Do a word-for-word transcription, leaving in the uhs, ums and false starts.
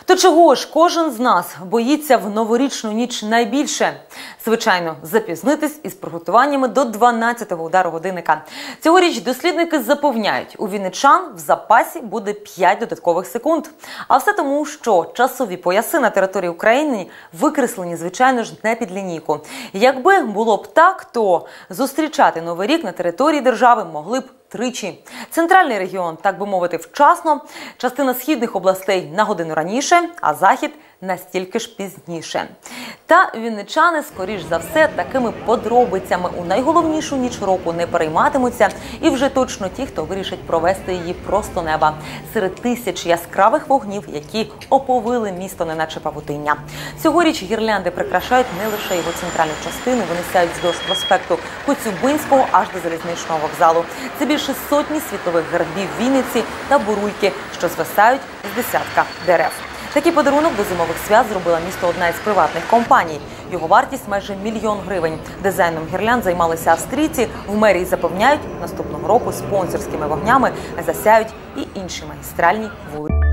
То чого ж кожен з нас боїться в новорічну ніч найбільше? Звичайно, запізнитись із приготуваннями до дванадцятого удару годинника. Цьогоріч дослідники запевняють, у вінничан в запасі буде п'ять додаткових секунд. А все тому, що часові пояси на території України викреслені, звичайно ж, не під лінійку. Якби було б так, то зустрічати Новий рік на території держави могли б тричі. Центральний регіон, так би мовити, вчасно, частина східних областей на годину раніше, а захід настільки ж пізніше. Та вінничани, скоріш за все, такими подробицями у найголовнішу ніч року не перейматимуться, і вже точно ті, хто вирішить провести її просто неба. Серед тисяч яскравих вогнів, які оповили місто неначе павутиння. Цьогоріч гірлянди прикрашають не лише його центральну частину, вони сяють вздовж проспекту Коцюбинського аж до залізничного вокзалу. Це більше сотні світлових гербів Вінниці та бурульки, що звисають з десятка дерев. Такий подарунок до зимових свят зробила місто одна із приватних компаній. Його вартість майже мільйон гривень. Дизайном гірлянд займалися австрійці. В мерії запевняють, наступного року спонсорськими вогнями засяють і інші магістральні вулиці.